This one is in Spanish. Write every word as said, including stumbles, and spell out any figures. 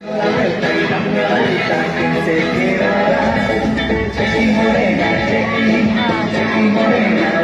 La vuelta y dame la vuelta, ¿quién se quedará? Chequi morena, chequi, chequi morena.